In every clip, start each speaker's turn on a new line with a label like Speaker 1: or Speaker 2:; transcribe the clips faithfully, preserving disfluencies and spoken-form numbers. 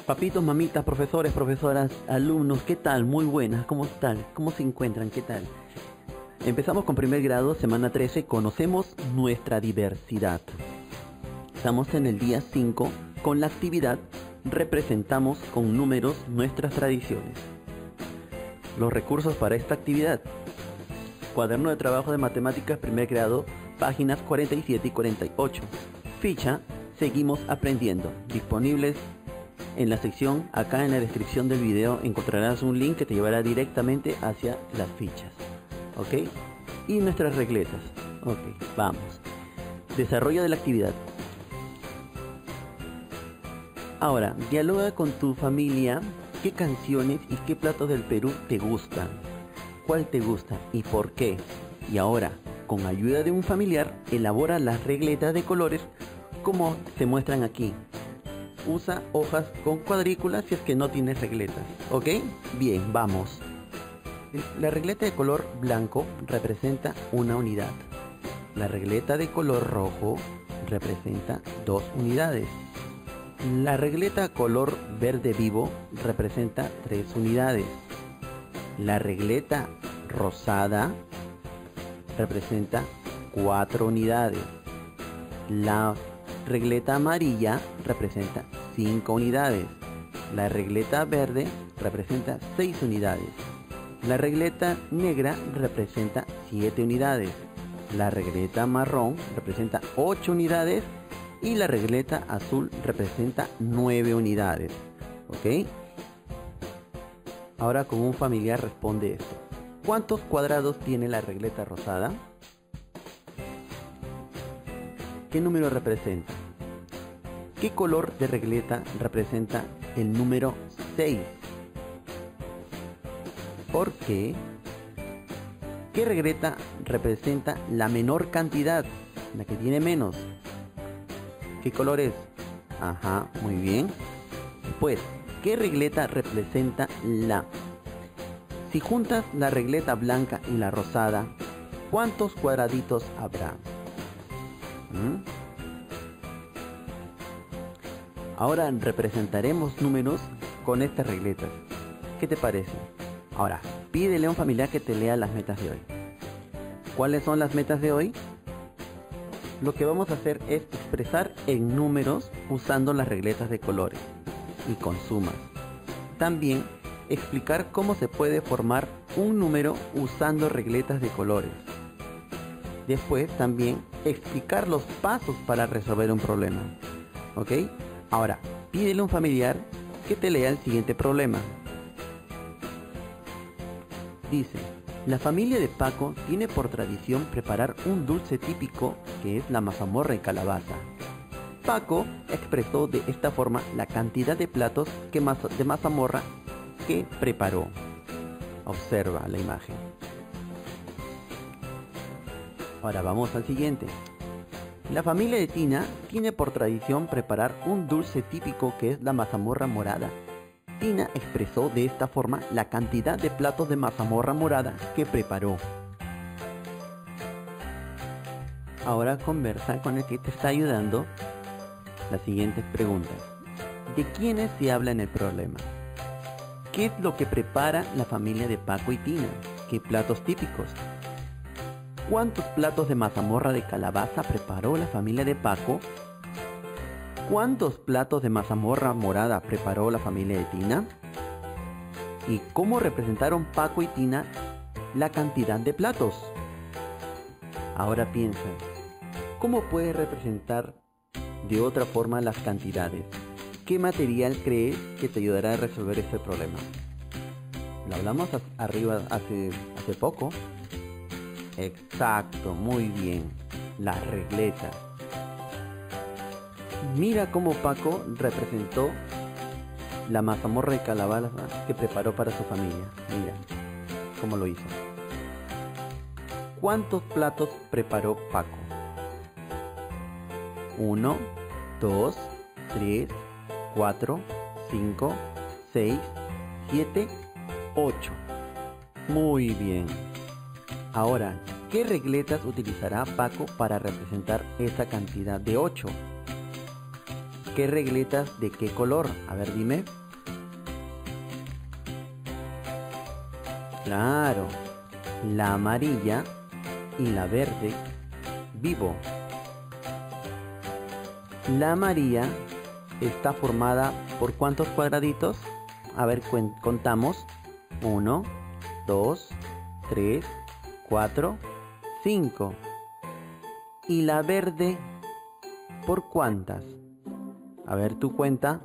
Speaker 1: Papitos, mamitas, profesores, profesoras, alumnos, ¿qué tal? Muy buenas, ¿cómo están? ¿Cómo se encuentran? ¿Qué tal? Empezamos con primer grado, semana trece, conocemos nuestra diversidad. Estamos en el día cinco con la actividad representamos con números nuestras tradiciones. Los recursos para esta actividad: cuaderno de trabajo de matemáticas primer grado, páginas cuarenta y siete y cuarenta y ocho. Ficha Seguimos aprendiendo, disponibles en la sección. Acá en la descripción del video encontrarás un link que te llevará directamente hacia las fichas, ¿ok? Y nuestras regletas. Ok, vamos. Desarrollo de la actividad. Ahora, dialoga con tu familia qué canciones y qué platos del Perú te gustan. ¿Cuál te gusta y por qué? Y ahora, con ayuda de un familiar, elabora las regletas de colores como se muestran aquí. Usa hojas con cuadrículas si es que no tienes regletas, ¿ok? Bien, vamos. La regleta de color blanco representa una unidad. La regleta de color rojo representa dos unidades. La regleta color verde vivo representa tres unidades. La regleta rosada representa cuatro unidades. La regleta amarilla representa cinco unidades. La regleta verde representa seis unidades. La regleta negra representa siete unidades. La regleta marrón representa ocho unidades. Y la regleta azul representa nueve unidades. ¿Ok? Ahora con un familiar responde esto. ¿Cuántos cuadrados tiene la regleta rosada? ¿Qué número representa? ¿Qué color de regleta representa el número seis? ¿Por qué? ¿Qué regleta representa la menor cantidad? La que tiene menos. ¿Qué color es? Ajá, muy bien. Pues, ¿qué regleta representa la? Si juntas la regleta blanca y la rosada, ¿cuántos cuadraditos habrá? ¿Mm? Ahora representaremos números con estas regletas. ¿Qué te parece? Ahora, pídele a un familiar que te lea las metas de hoy. ¿Cuáles son las metas de hoy? Lo que vamos a hacer es expresar en números usando las regletas de colores y con sumas. También explicar cómo se puede formar un número usando regletas de colores. Después también explicar los pasos para resolver un problema. ¿Ok? Ahora, pídele a un familiar que te lea el siguiente problema. Dice: la familia de Paco tiene por tradición preparar un dulce típico que es la mazamorra y calabaza. Paco expresó de esta forma la cantidad de platos que maz- de mazamorra que preparó. Observa la imagen. Ahora vamos al siguiente. La familia de Tina tiene por tradición preparar un dulce típico que es la mazamorra morada. Tina expresó de esta forma la cantidad de platos de mazamorra morada que preparó. Ahora conversa con el que te está ayudando las siguientes preguntas. ¿De quiénes se habla en el problema? ¿Qué es lo que prepara la familia de Paco y Tina? ¿Qué platos típicos? ¿Cuántos platos de mazamorra de calabaza preparó la familia de Paco? ¿Cuántos platos de mazamorra morada preparó la familia de Tina? ¿Y cómo representaron Paco y Tina la cantidad de platos? Ahora piensa, ¿cómo puedes representar de otra forma las cantidades? ¿Qué material crees que te ayudará a resolver este problema? Lo hablamos arriba hace, hace poco. Exacto, muy bien. Las regletas. Mira cómo Paco representó la mazamorra de calabaza que preparó para su familia. Mira cómo lo hizo. ¿Cuántos platos preparó Paco? Uno, dos, tres, cuatro, cinco, seis, siete, ocho. Muy bien. Ahora, ¿qué regletas utilizará Paco para representar esa cantidad de ocho? ¿qué regletas de qué color? A ver, dime. Claro, la amarilla y la verde vivo. La amarilla está formada por ¿cuántos cuadraditos? A ver, contamos. uno, dos, tres, cuatro, cinco. ¿Y la verde por cuántas? A ver, tu cuenta.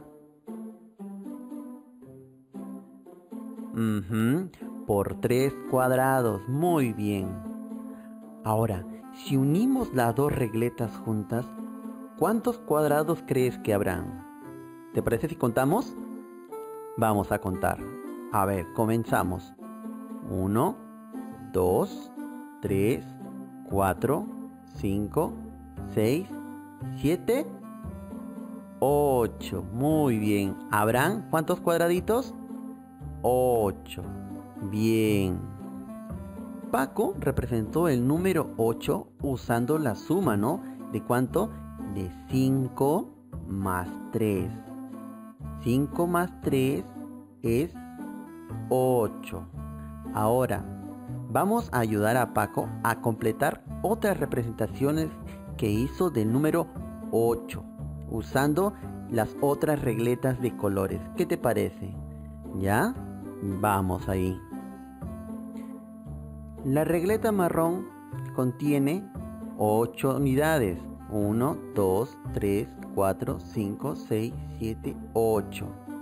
Speaker 1: Uh-huh. Por tres cuadrados. Muy bien. Ahora, si unimos las dos regletas juntas, ¿cuántos cuadrados crees que habrán? ¿Te parece si contamos? Vamos a contar. A ver, comenzamos. uno, dos, tres, cuatro, cinco, seis, siete, ocho. Muy bien. ¿Habrán cuántos cuadraditos? ocho. Bien. Paco representó el número ocho usando la suma, ¿no? ¿De cuánto? De cinco más tres. cinco más tres es ocho. Ahora, vamos a ayudar a Paco a completar otras representaciones que hizo del número ocho, usando las otras regletas de colores. ¿Qué te parece? ¿Ya? Vamos ahí. La regleta marrón contiene ocho unidades. uno, dos, tres, cuatro, cinco, seis, siete, ocho.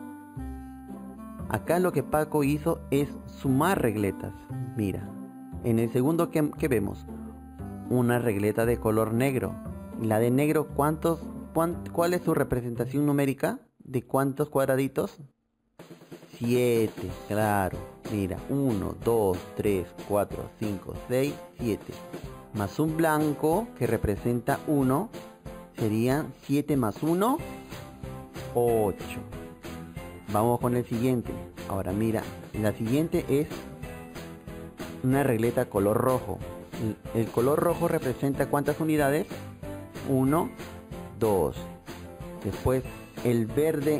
Speaker 1: Acá lo que Paco hizo es sumar regletas. Mira, en el segundo, ¿qué, qué vemos? Una regleta de color negro. La de negro, ¿cuántos, cuán, ¿cuál es su representación numérica? ¿De cuántos cuadraditos? siete, claro. Mira, uno, dos, tres, cuatro, cinco, seis, siete. Más un blanco que representa uno, serían siete más uno, ocho. Vamos con el siguiente. Ahora mira, la siguiente es una regleta color rojo. El, el color rojo representa ¿cuántas unidades? uno, dos. Después el verde,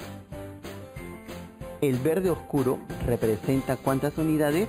Speaker 1: el verde oscuro representa ¿cuántas unidades?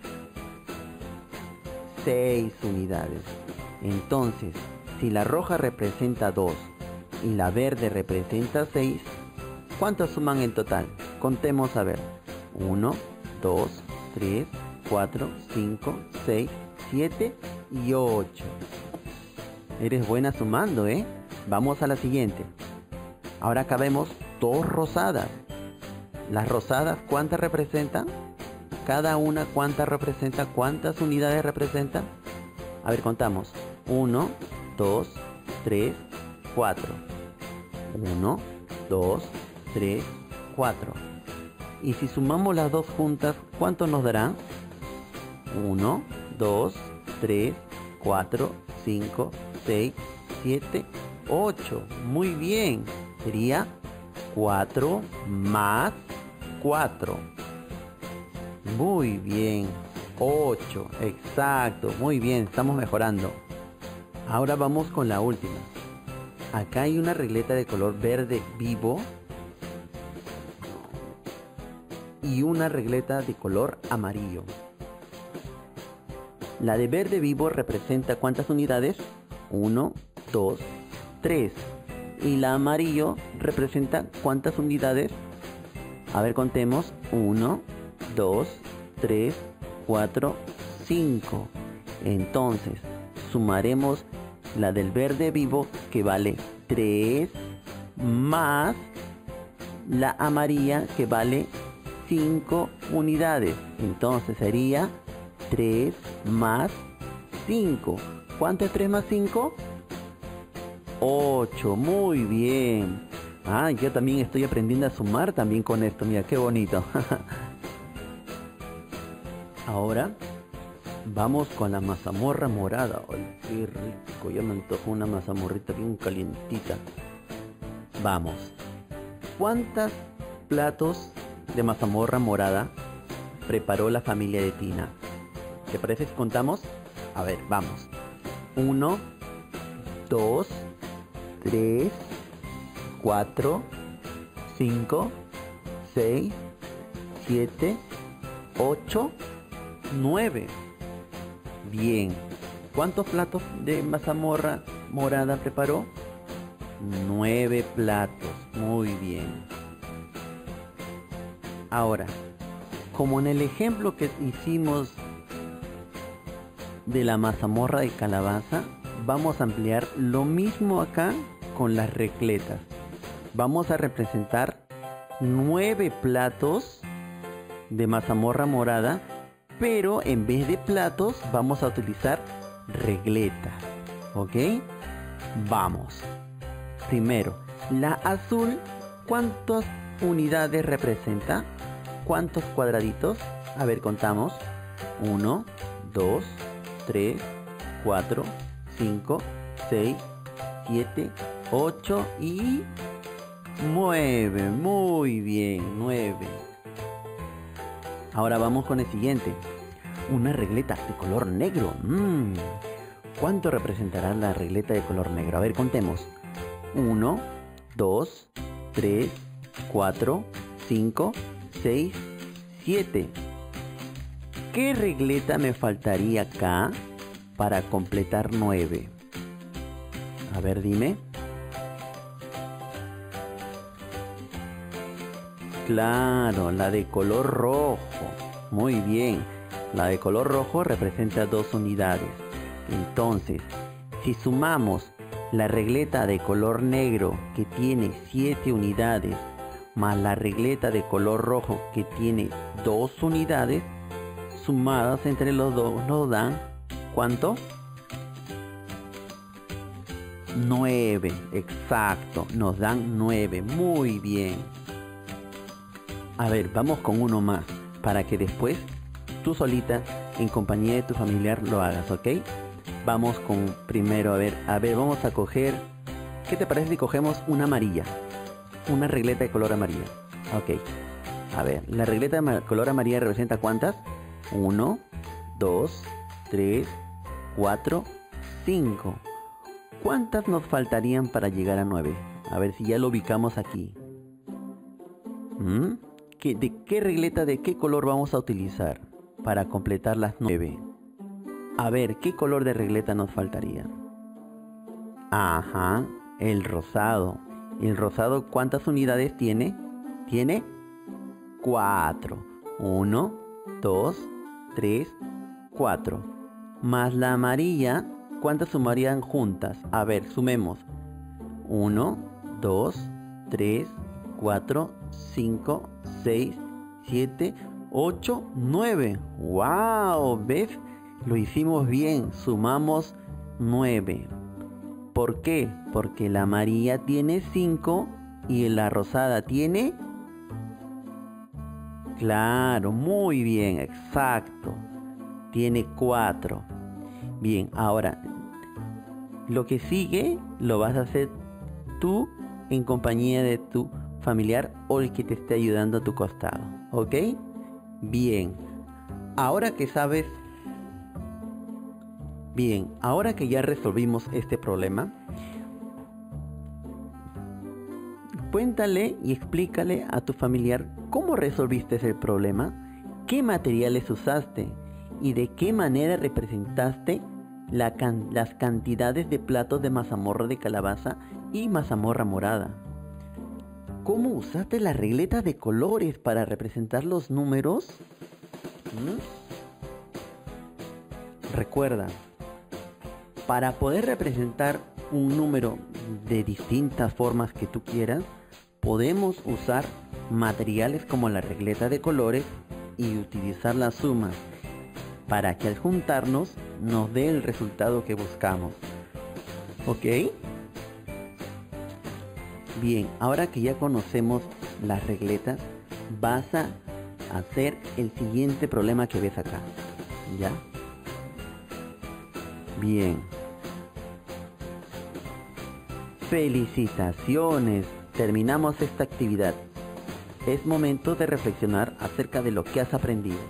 Speaker 1: seis unidades. Entonces, si la roja representa dos y la verde representa seis, ¿cuántos suman en total? Contemos a ver. uno, dos, tres, cuatro, cinco, seis, siete y ocho. Eres buena sumando, ¿eh? Vamos a la siguiente. Ahora acá vemos dos rosadas. Las rosadas, ¿cuántas representan? Cada una, ¿cuántas representa? ¿Cuántas unidades representa? A ver, contamos. uno, dos, tres, cuatro. uno, dos, tres, cuatro. Y si sumamos las dos juntas, ¿cuánto nos darán? uno, dos, tres, cuatro, cinco, seis, siete, ocho. Muy bien. Sería cuatro más cuatro. Muy bien. ocho. Exacto. Muy bien. Estamos mejorando. Ahora vamos con la última. Acá hay una regleta de color verde vivo y una regleta de color amarillo. La de verde vivo representa ¿cuántas unidades? uno, dos, tres. Y la amarillo representa ¿cuántas unidades? A ver, contemos. uno, dos, tres, cuatro, cinco. Entonces, sumaremos la del verde vivo, que vale tres, más la amarilla, que vale cinco unidades. Entonces sería tres más cinco. ¿Cuánto es tres más cinco? ocho. Muy bien. Ah, yo también estoy aprendiendo a sumar también con esto. Mira, qué bonito. Ahora vamos con la mazamorra morada. Ay, qué rico. Ya me antojo una mazamorrita bien calientita. Vamos. ¿Cuántos platos de mazamorra morada preparó la familia de Tina? ¿Te parece si contamos? A ver, vamos. Uno, dos, tres, cuatro, cinco, seis, siete, ocho, nueve. Bien. ¿Cuántos platos de mazamorra morada preparó? Nueve platos. Muy bien. Ahora, como en el ejemplo que hicimos de la mazamorra de calabaza, vamos a ampliar lo mismo acá con las regletas. Vamos a representar nueve platos de mazamorra morada, pero en vez de platos vamos a utilizar regletas. ¿Ok? Vamos. Primero, la azul, ¿cuántas unidades representa? ¿Cuántos cuadraditos? A ver, contamos. uno, dos, tres, cuatro, cinco, seis, siete, ocho y nueve. Muy bien, nueve. Ahora vamos con el siguiente. Una regleta de color negro. Mm. ¿Cuánto representará la regleta de color negro? A ver, contemos. uno, dos, tres, cuatro, cinco, seis, siete. ¿Qué regleta me faltaría acá para completar nueve? A ver, dime. Claro, la de color rojo. Muy bien. La de color rojo representa dos unidades. Entonces, si sumamos la regleta de color negro que tiene siete unidades más la regleta de color rojo que tiene dos unidades, sumadas entre los dos nos dan ¿cuánto? nueve, exacto, nos dan nueve. Muy bien. A ver, vamos con uno más para que después tú solita en compañía de tu familiar lo hagas, ¿ok? Vamos con primero, a ver, a ver, vamos a coger, ¿qué te parece si cogemos una amarilla? Una regleta de color amarilla. Ok. A ver, la regleta de color amarilla representa ¿cuántas? uno, dos, tres, cuatro, cinco. ¿Cuántas nos faltarían para llegar a nueve? A ver si ya lo ubicamos aquí. ¿Mm? ¿Qué, ¿De qué regleta, de qué color vamos a utilizar para completar las nueve? A ver, ¿qué color de regleta nos faltaría? Ajá, el rosado. ¿El rosado cuántas unidades tiene? Tiene cuatro. Uno, dos, tres, cuatro. Más la amarilla, ¿cuántas sumarían juntas? A ver, sumemos. Uno, dos, tres, cuatro, cinco, seis, siete, ocho, nueve. ¡Wow! ¿Ves? Lo hicimos bien. Sumamos nueve. ¿Por qué? Porque la amarilla tiene cinco y la rosada tiene... Claro, muy bien, exacto. Tiene cuatro. Bien, ahora, lo que sigue lo vas a hacer tú en compañía de tu familiar o el que te esté ayudando a tu costado. ¿Ok? Bien. Ahora que sabes... Bien, ahora que ya resolvimos este problema, cuéntale y explícale a tu familiar cómo resolviste el problema, qué materiales usaste y de qué manera representaste la can- las cantidades de platos de mazamorra de calabaza y mazamorra morada. ¿Cómo usaste la regleta de colores para representar los números? ¿Mm? Recuerda, para poder representar un número de distintas formas que tú quieras, podemos usar materiales como la regleta de colores y utilizar las sumas para que al juntarnos nos dé el resultado que buscamos. ¿Ok? Bien, ahora que ya conocemos las regletas, vas a hacer el siguiente problema que ves acá. ¿Ya? Bien. Felicitaciones, terminamos esta actividad. Es momento de reflexionar acerca de lo que has aprendido.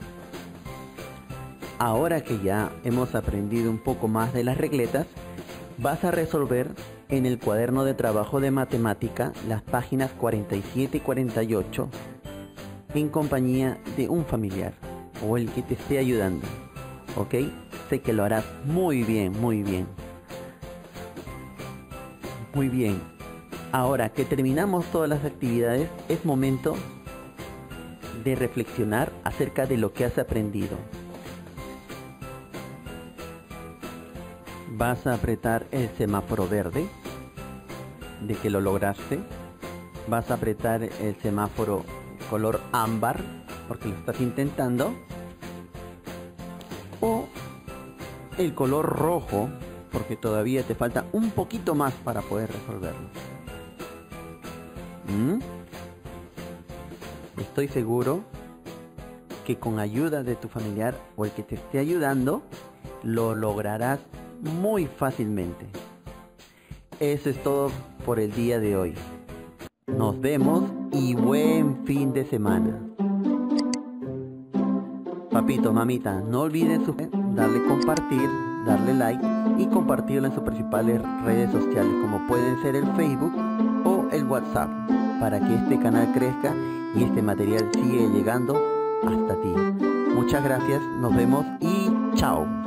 Speaker 1: Ahora que ya hemos aprendido un poco más de las regletas, Vas a resolver en el cuaderno de trabajo de matemática las páginas cuarenta y siete y cuarenta y ocho en compañía de un familiar o el que te esté ayudando. ¿Ok? Sé que lo harás muy bien, muy bien. Muy bien. Ahora que terminamos todas las actividades, es momento de reflexionar acerca de lo que has aprendido. Vas a apretar el semáforo verde de que lo lograste. Vas a apretar el semáforo color ámbar porque lo estás intentando. O el color rojo porque todavía te falta un poquito más para poder resolverlo. ¿Mm? Estoy seguro que con ayuda de tu familiar o el que te esté ayudando lo lograrás muy fácilmente. Eso es todo por el día de hoy. Nos vemos y buen fin de semana. Papito, mamita, no olviden darle compartir, darle like y compartirlo en sus principales redes sociales como pueden ser el Facebook o el WhatsApp para que este canal crezca y este material siga llegando hasta ti. Muchas gracias, nos vemos y chao.